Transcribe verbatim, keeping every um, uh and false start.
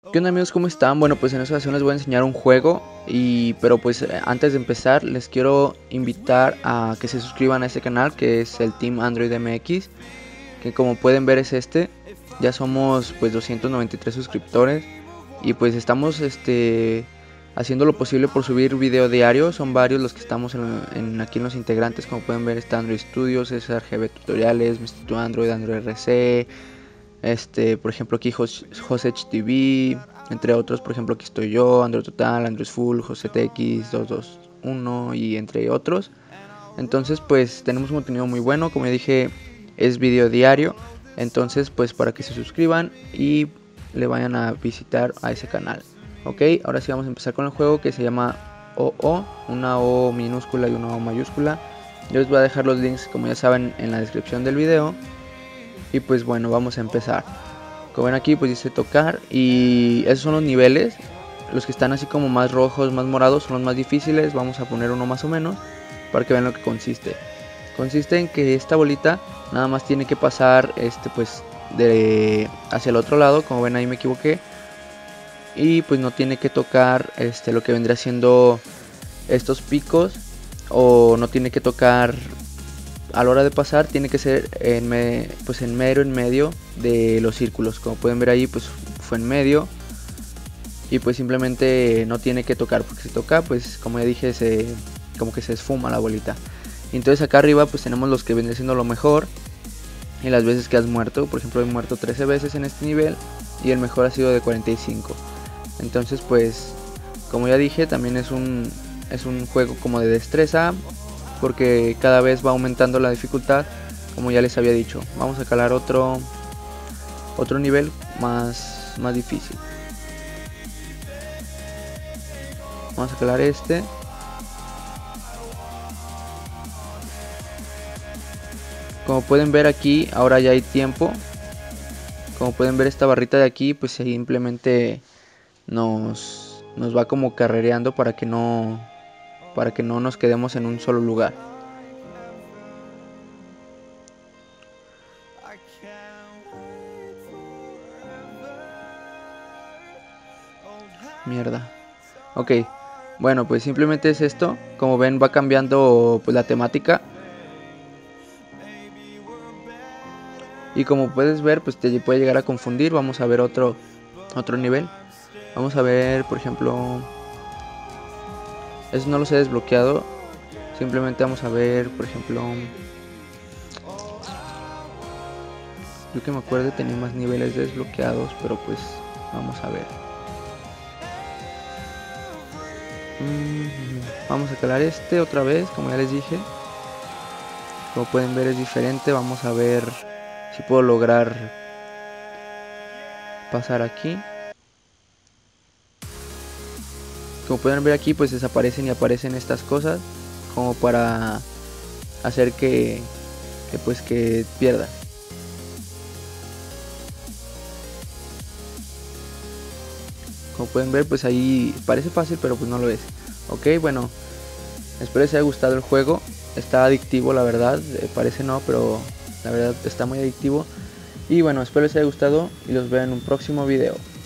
¿Qué onda amigos? ¿Cómo están? Bueno, pues en esta ocasión les voy a enseñar un juego y pero pues eh, antes de empezar les quiero invitar a que se suscriban a este canal, que es el Team Android M X, que como pueden ver es este. Ya somos pues doscientos noventa y tres suscriptores y pues estamos este haciendo lo posible por subir video diario. Son varios los que estamos en, en aquí en los integrantes. Como pueden ver está Android Studios, es R G B Tutoriales, mister Tu Android, Android R C. Este, por ejemplo, aquí José H T V, entre otros. Por ejemplo, aquí estoy yo, Android Total, Android Full, José T X doscientos veintiuno y entre otros. Entonces, pues tenemos un contenido muy bueno, como ya dije, es video diario. Entonces, pues para que se suscriban y le vayan a visitar a ese canal. Ok, ahora sí vamos a empezar con el juego, que se llama O O, una O minúscula y una O mayúscula. Yo les voy a dejar los links, como ya saben, en la descripción del video. Y pues bueno, vamos a empezar. Como ven aquí, pues dice tocar. Y esos son los niveles. Los que están así como más rojos, más morados, son los más difíciles. Vamos a poner uno más o menos para que vean lo que consiste. Consiste en que esta bolita nada más tiene que pasar este pues de hacia el otro lado. Como ven ahí me equivoqué. Y pues no tiene que tocar este lo que vendría siendo estos picos. O no tiene que tocar, a la hora de pasar tiene que ser en, me, pues en mero en medio de los círculos. Como pueden ver ahí, pues fue en medio. Y pues simplemente no tiene que tocar, porque si toca, pues como ya dije, se, como que se esfuma la bolita. Y entonces acá arriba pues tenemos los que vienen siendo lo mejor y las veces que has muerto. Por ejemplo, he muerto trece veces en este nivel y el mejor ha sido de cuarenta y cinco. Entonces pues como ya dije, también es un, es un juego como de destreza, porque cada vez va aumentando la dificultad, como ya les había dicho. Vamos a calar otro otro nivel más, más difícil. Vamos a calar este. Como pueden ver aquí, ahora ya hay tiempo. Como pueden ver esta barrita de aquí, pues simplemente nos, nos va como carrereando para que no para que no nos quedemos en un solo lugar. Mierda. Ok, bueno, pues simplemente es esto. Como ven, va cambiando pues la temática. Y como puedes ver, pues te puede llegar a confundir. Vamos a ver otro otro nivel. Vamos a ver, por ejemplo, eso no los he desbloqueado. Simplemente vamos a ver, por ejemplo, yo que me acuerdo tenía más niveles desbloqueados, pero pues vamos a ver. Vamos a calar este otra vez, como ya les dije. Como pueden ver es diferente. Vamos a ver si puedo lograr pasar aquí. Como pueden ver aquí, pues desaparecen y aparecen estas cosas, como para hacer que, que pues que pierda. Como pueden ver, pues ahí parece fácil, pero pues no lo es. Ok, bueno, espero les haya gustado el juego. Está adictivo, la verdad. Eh, parece no, pero la verdad está muy adictivo. Y bueno, espero les haya gustado y los veo en un próximo video.